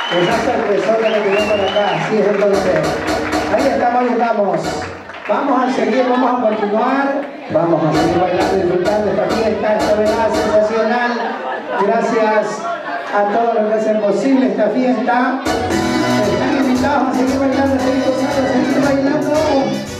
Esa sorpresota que tenemos por acá, así es entonces. Ahí estamos, ahí estamos. Vamos a seguir, vamos a continuar. Vamos a seguir bailando y disfrutando esta fiesta, esta velada sensacional. Gracias a todos los que hacen posible esta fiesta. Están invitados a seguir bailando, a seguir gozando, a seguir bailando.